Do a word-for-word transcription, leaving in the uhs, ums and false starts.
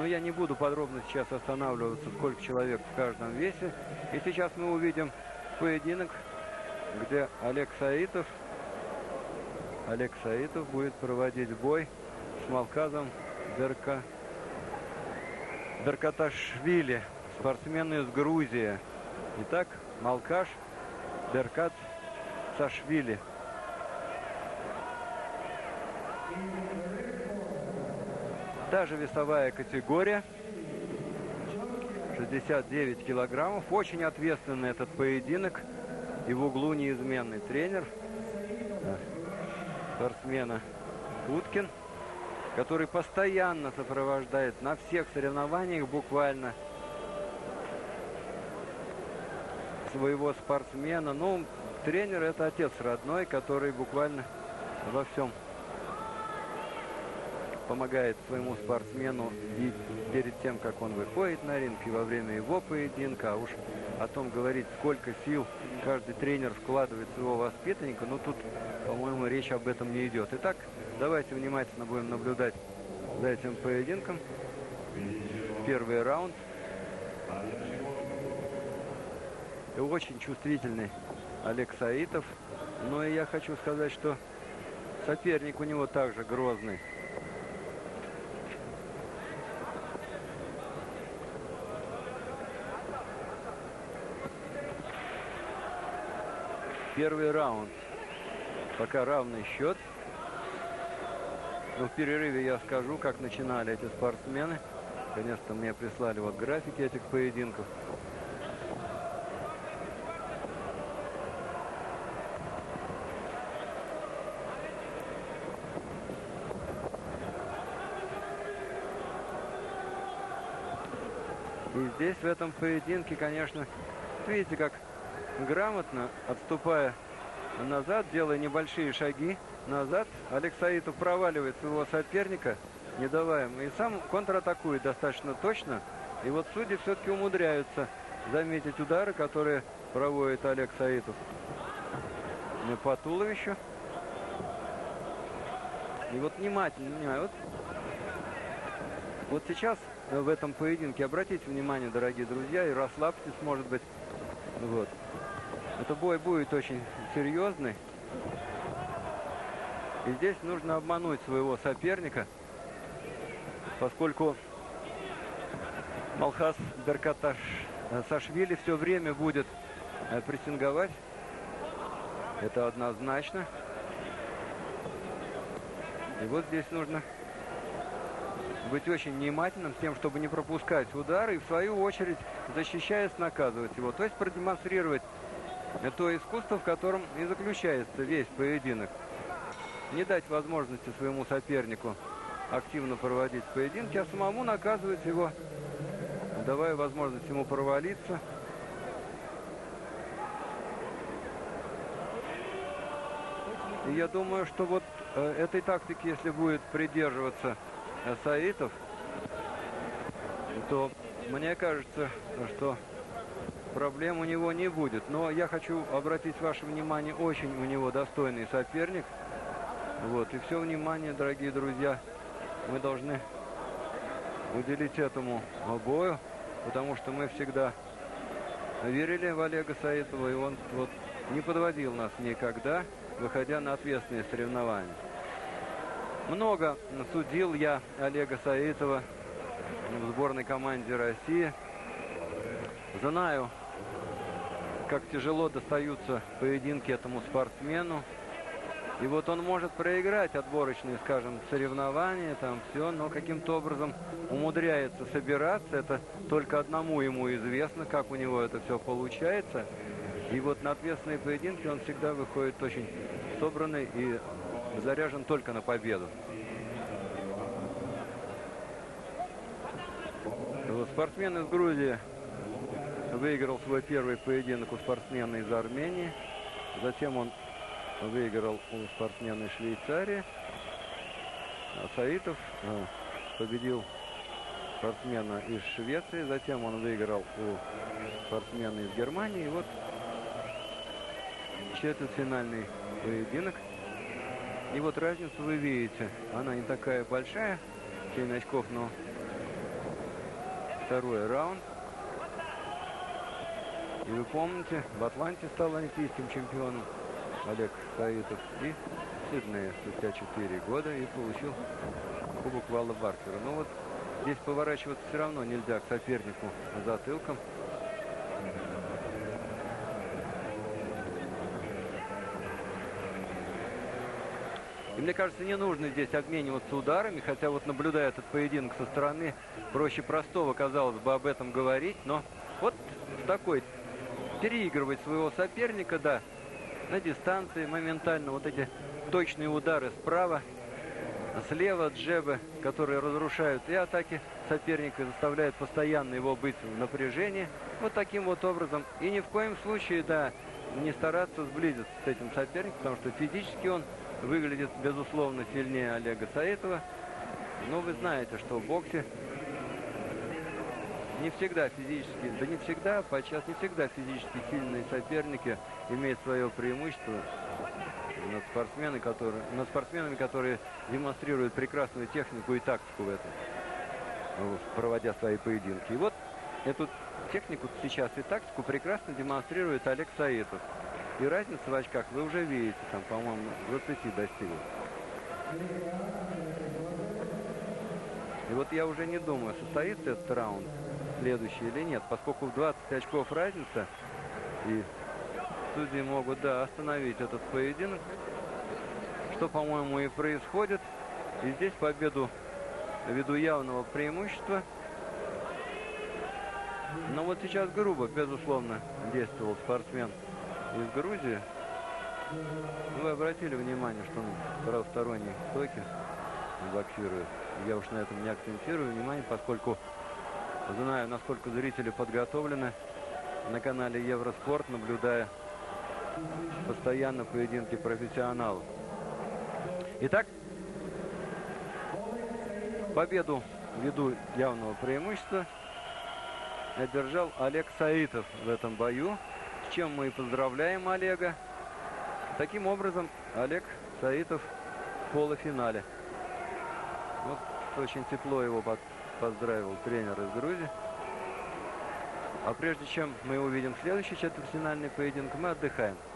Но я не буду подробно сейчас останавливаться, сколько человек в каждом весе. И сейчас мы увидим поединок, где Олег Саитов, Олег Саитов будет проводить бой с Малказом Дерка, Деркаташвили, спортсмен из Грузии. Итак, Малкаш Деркаташвили. Та же весовая категория, шестьдесят девять килограммов. Очень ответственный этот поединок. И в углу неизменный тренер спортсмена Уткин, который постоянно сопровождает на всех соревнованиях буквально своего спортсмена. Ну, тренер — это отец родной, который буквально во всем помогает своему спортсмену и перед тем, как он выходит на ринг, и во время его поединка. А уж о том говорить, сколько сил каждый тренер вкладывает в своего воспитанника, ну тут, по-моему, речь об этом не идет. Итак, давайте внимательно будем наблюдать за этим поединком. Первый раунд. И очень чувствительный Олег Саитов. Но и я хочу сказать, что соперник у него также грозный. Первый раунд. Пока равный счет. Но в перерыве я скажу, как начинали эти спортсмены. Конечно, мне прислали вот графики этих поединков. И здесь, в этом поединке, конечно, видите, как грамотно, отступая назад, делая небольшие шаги назад, Олег Саитов проваливает своего соперника, не давая ему, и сам контратакует достаточно точно. И вот судьи все-таки умудряются заметить удары, которые проводит Олег Саитов по туловищу. И вот внимательно, внимательно. Вот, вот сейчас в этом поединке обратите внимание, дорогие друзья, и расслабьтесь, может быть. Вот. Это бой будет очень серьезный. И здесь нужно обмануть своего соперника, поскольку Малхас Деркаташвили все время будет прессинговать. Это однозначно. И вот здесь нужно быть очень внимательным с тем, чтобы не пропускать удары и, в свою очередь, защищаясь, наказывать его. То есть продемонстрировать то искусство, в котором и заключается весь поединок. Не дать возможности своему сопернику активно проводить поединки, а самому наказывать его, давая возможность ему провалиться. И я думаю, что вот э, этой тактики, если будет придерживаться э, Саитов, то мне кажется, что проблем у него не будет. Но я хочу обратить ваше внимание, очень у него достойный соперник. Вот, и все внимание, дорогие друзья, мы должны уделить этому бою, потому что мы всегда верили в Олега Саитова, и он вот не подводил нас никогда, выходя на ответственные соревнования. Много судил я Олега Саитова в сборной команде России. Знаю, как тяжело достаются поединки этому спортсмену. И вот он может проиграть отборочные, скажем, соревнования, там все, но каким-то образом умудряется собираться. Это только одному ему известно, как у него это все получается. И вот на ответственные поединки он всегда выходит очень собранный и заряжен только на победу. Вот спортсмен из Грузии выиграл свой первый поединок у спортсмена из Армении. Затем он выиграл у спортсмена из Швейцарии. А Саитов э, победил спортсмена из Швеции. Затем он выиграл у спортсмена из Германии. И вот четвертьфинальный поединок. И вот разницу вы видите. Она не такая большая, семь очков, но второй раунд. И вы помните, в Атланте стал олимпийским чемпионом Олег Саитов. И в Сиднее спустя четыре года и получил кубок Вала Баркера. Но вот здесь поворачиваться все равно нельзя к сопернику затылком. И мне кажется, не нужно здесь обмениваться ударами, хотя вот наблюдая этот поединок со стороны, проще простого, казалось бы, об этом говорить. Но вот в такой переигрывать своего соперника, да, на дистанции моментально. Вот эти точные удары справа, слева, джебы, которые разрушают и атаки соперника, и заставляют постоянно его быть в напряжении. Вот таким вот образом. И ни в коем случае, да, не стараться сблизиться с этим соперником, потому что физически он выглядит, безусловно, сильнее Олега Саитова. Но вы знаете, что в боксе не всегда физически, да не всегда, подчас не всегда физически сильные соперники имеют свое преимущество над, спортсмены, которые, над спортсменами, которые демонстрируют прекрасную технику и тактику в этом, проводя свои поединки. И вот эту технику сейчас и тактику прекрасно демонстрирует Олег Саитов. И разница в очках вы уже видите, там, по-моему, двадцати достигла. И вот я уже не думаю, состоится этот раунд следующий или нет, поскольку в двадцать очков разница, и судьи могут, да, остановить этот поединок, что, по-моему, и происходит. И здесь победу ввиду явного преимущества. Но вот сейчас грубо, безусловно, действовал спортсмен из Грузии. Вы обратили внимание, что он в правосторонней стойке боксирует. Я уж на этом не акцентирую внимание, поскольку знаю, насколько зрители подготовлены на канале Евроспорт, наблюдая постоянно поединки профессионалов. Итак, победу ввиду явного преимущества одержал Олег Саитов в этом бою, с чем мы и поздравляем Олега. Таким образом, Олег Саитов в полуфинале. Вот очень тепло его поздравил тренер из Грузии. А прежде чем мы увидим следующий четвертьфинальный поединок, мы отдыхаем.